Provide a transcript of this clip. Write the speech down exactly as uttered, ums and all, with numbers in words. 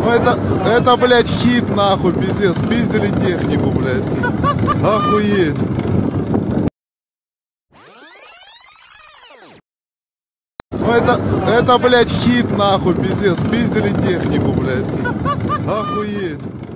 Ну это, это, блядь, хит, нахуй, пиздец. Спиздили технику, блядь. Охуеть. Ну это, это, блядь, хит, нахуй, пиздец. Спиздили технику, блядь. Охуеть.